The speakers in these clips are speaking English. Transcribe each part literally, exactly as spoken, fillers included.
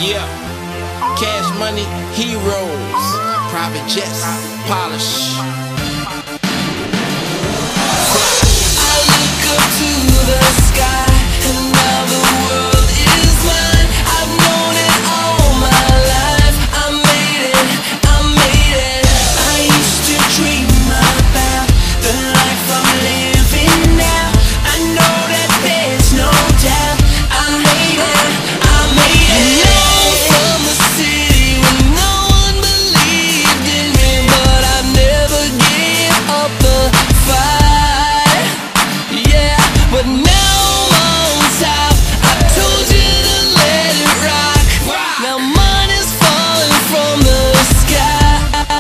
Yeah, Cash Money, Heroes, private jets, polish. I look up to the sky, and now the world is mine. I've known it all my life. I made it, I made it. I used to dream about the life I'm living now. I know that there's no doubt. I made it, I made it. I'm from the city where no one believed in me, but I never gave up the fight. Yeah, but now I'm on top. I told you to let it rock. Now money's falling from the sky.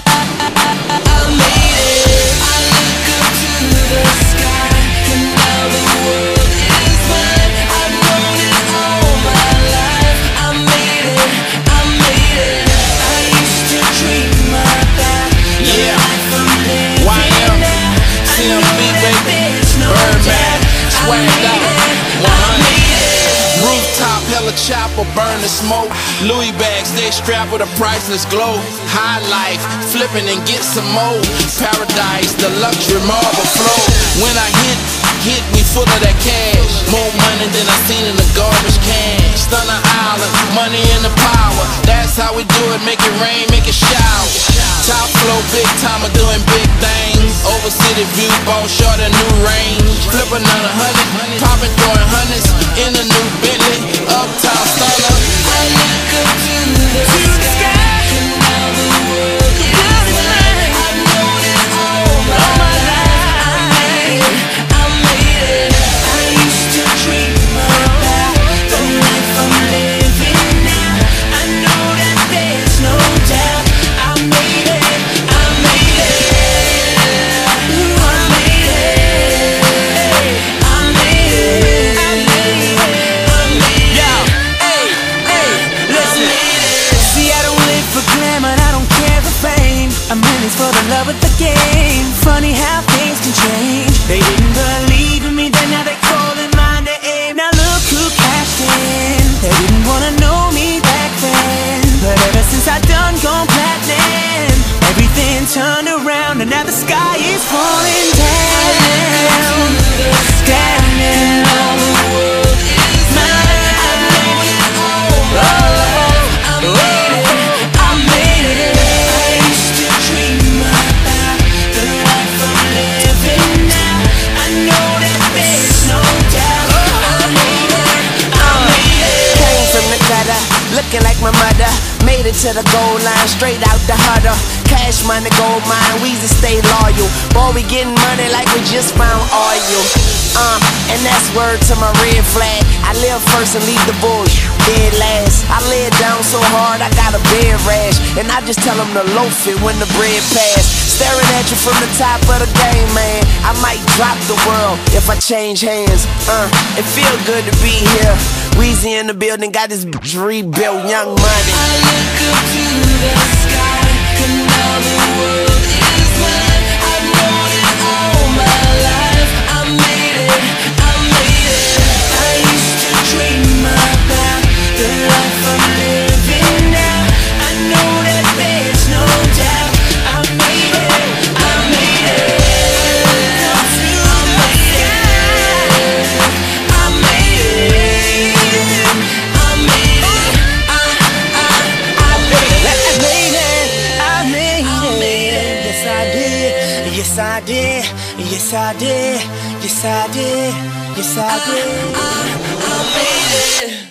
I made it. I look up to the sky, and now the world is mine. I've known it all my life. I made it, I made it. I used to dream about the Yeah. life I'm living Y M, now. I C M know B, that baby. there's no Birdman, doubt. swagged out, one hundred. I made it. Rooftop, hella chopper, burn the smoke. Louis bags, they strapped with a priceless glow. High life, flipping and get some more. Paradise, the luxury marble flow. When I hit, hit, we full of that cash. More money than I seen in the garbage can. Stunner Island, money and the power. That's how we do it, make it rain, make it shower. Top flow, big timer, doing big things. Over city view, ball short a new range. Flip another hundred, popping, throwing hundreds in a new Bentley. Uptown stunner. I look up to the sky, and now the world is mine. I've known it all my life. I made it, I made it. I used to dream about the life I'm living now. I know that there's no doubt. I made it, I made it. I made it, I made it, I made it, I made it. Hey, hey, listen. See, I don't live for glamour, I don't care for fame. I'm in this for the love of the game. Funny how things can change. They didn't believe in me, then now they calling my name. Now look who cashed in. They didn't wanna know me back then, but ever since I done gone platinum, everything turned around, and now the sky is falling down. Down now. Looking like my mother, made it to the goal line, straight out the huddle. Cash money, gold mine, Weezy stay loyal. Boy, we getting money like we just found oil. Uh, and that's word to my red flag. I live first and leave the bullshit dead last. I lay it down so hard I got a bed rash, and I just tell them to loaf it when the bread pass. Staring at you from the top of the game, man. I might drop the world if I change hands. Uh, it feel good to be here. Weezy in the building, got this bitch rebuilt, Young Money. I look up to the sky, and now the world is mine. I've known it all my life. I made it, I made it. I used to dream about the life I'm living now. I know that there's no doubt. I made it, I made it. I made it, I made it. I made it, I, I, I made it. I made it, I made it. Yes I did, yes I did, yes I did, yes I did, yes I did. I, I, I made it.